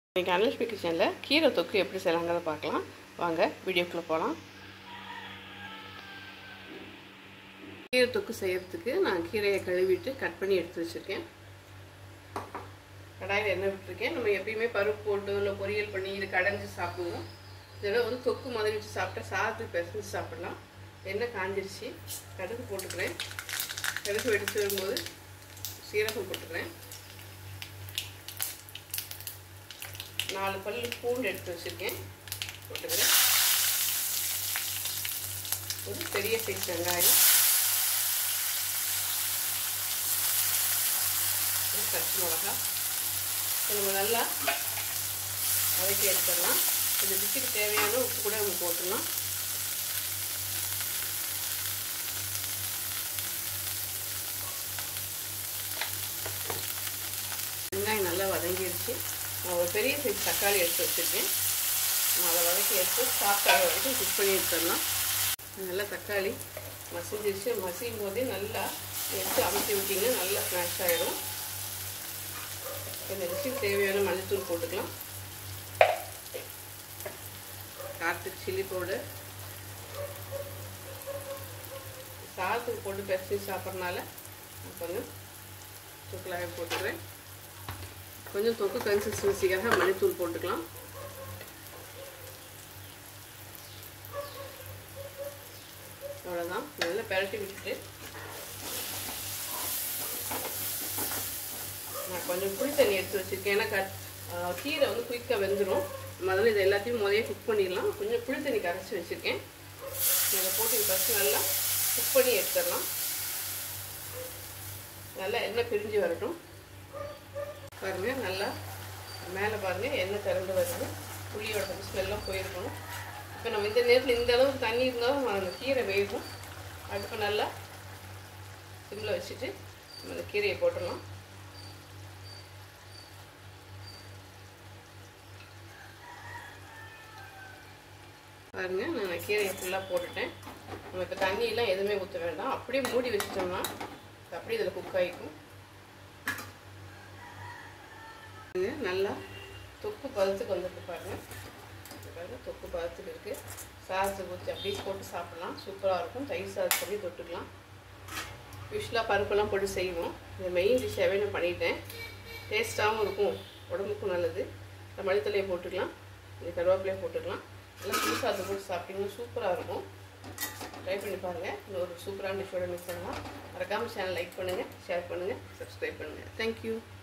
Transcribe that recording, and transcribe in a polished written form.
இன்றைக்கி அனலட்சுமி கிச்சனில் கீரை தொக்கு எப்படி செய்யலாங்கிறத பார்க்கலாம். வாங்க வீடியோக்குள்ளே போகலாம். கீரை தொக்கு செய்கிறதுக்கு நான் கீரையை கழுவிட்டு கட் பண்ணி எடுத்து வச்சுருக்கேன். கடாயில் எண்ணெய் விட்டுருக்கேன். நம்ம எப்பயுமே பருப்பு போட்டு இல்லை பொரியல் பண்ணி இது கடைஞ்சி சாப்பிடுவோம். இதெல்லாம் வந்து தொக்கு மாதிரி வச்சு சாப்பிட்டா சாதத்துக்கு பிசைஞ்சு சாப்பிடலாம். எண்ணெய் காஞ்சிருச்சு, கடுகு போட்டுக்கிறேன். கடுகு வெடித்து வரும்போது சீரகம் போட்டுக்கிறேன். 4 பல்லு பூண்டு எடுத்து வச்சுருக்கேன், போட்டுக்கிறேன். ஒரு பெரிய சைஸ் வெங்காயம், ஒரு பச்சை மிளகா நம்ம நல்லா வதக்கி எடுத்துடலாம். இந்த டிஷ்ஷுக்கு தேவையான உப்பு கூட நம்ம போட்டுடலாம். வெங்காயம் நல்லா வதங்கிடுச்சு. நான் ஒரு பெரிய சைஸ் தக்காளி எடுத்து வச்சுருக்கேன். நான் அதை வதக்கி எடுத்து சாப்பிட்டாக வரைக்கும் குக் பண்ணி எடுத்துடலாம். நல்லா தக்காளி மசிஞ்சிருச்சு. மசியும் போதே நல்லா எடுத்து அமுத்தி விட்டிங்கன்னா நல்லா ஸ்மாஷ் ஆகிடும். இந்த டிஷ்ஷுக்கு தேவையான மல்லித்தூள் போட்டுக்கலாம். காரத்துக்கு சில்லி பவுடர். சாதத்துக்கு போட்டு பெருசு சாப்பிட்றதுனால கொஞ்சம் தூக்கலாக போட்டுக்கிறேன். கொஞ்சம் தொக்கு கன்சிஸ்டன்சிக்காக மல்லித்தூள் போட்டுக்கலாம். அவ்வளோதான். நல்லா பரட்டி விட்டுட்டு நான் கொஞ்சம் புளி தண்ணி எடுத்து வச்சுருக்கேன். ஏன்னா கீரை வந்து குயிக்காக வெந்துடும். முதல்ல இதை எல்லாத்தையும் முதலே குக் பண்ணிடலாம். கொஞ்சம் புளி தண்ணி கரைச்சி வச்சுருக்கேன். இதை போட்டு ஃபஸ்ட்டு நல்லா குக் பண்ணி எடுத்துடலாம். நல்லா எண்ணெய் பிரிஞ்சு வரட்டும். பாருங்கள், நல்லா மேலே பாருங்கள் எண்ணெய் திறந்து வருது. புளியோட ஸ்மெல்லாம் போயிருக்கணும். இப்போ நம்ம இந்த நேரத்தில் இந்த அளவுக்கு தண்ணி இருந்தாலும் அந்த கீரை வேகும். அடுப்பு நல்லா சிம்மில் வச்சுட்டு நம்ம இந்த கீரையை போட்டுடலாம். பாருங்கள், நான் கீரையை ஃபுல்லாக போட்டுட்டேன். நம்ம இப்போ தண்ணியெல்லாம் எதுவுமே ஊற்ற வேண்டாம். அப்படியே மூடி வச்சுட்டோம்னா அப்படியே இதில் குக் ஆகிக்கும். நல்லா தொக்கு பதத்துக்கு வந்துட்டு பாருங்கள். பாருங்கள், தொக்கு பதத்துக்கு இருக்குது. சாதத்துக்கு ஊற்றி அப்படியே போட்டு சாப்பிட்லாம். சூப்பராக இருக்கும். தயிர் சாதத்து பண்ணி தொட்டுக்கலாம். யூஸ்வலாக பருப்பெல்லாம் போட்டு செய்வோம். இந்த மெயின் டிஷ்ஷாகவே நான் பண்ணிட்டேன். டேஸ்ட்டாகவும் இருக்கும், உடம்புக்கும் நல்லது. இந்த மல்லித்தலையை போட்டுக்கலாம், இந்த கருவேப்பிலையை போட்டுக்கலாம். எல்லாம் புது சாதத்தை போட்டு சாப்பிட்டிங்கன்னா சூப்பராக இருக்கும். ட்ரை பண்ணி பாருங்கள். இன்னொரு சூப்பரான டிஷ்ஷோட மிஸ் பண்ணலாம். மறக்காமல் சேனல் லைக் பண்ணுங்கள், ஷேர் பண்ணுங்கள், சப்ஸ்கிரைப் பண்ணுங்கள். தேங்க்யூ.